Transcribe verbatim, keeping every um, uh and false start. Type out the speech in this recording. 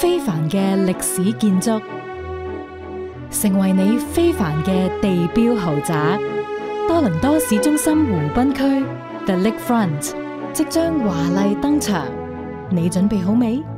非凡嘅歷史建築，成為你非凡嘅地標豪宅。多倫多市中心湖濱區 The LakeFront 即將華麗登場，你準備好未？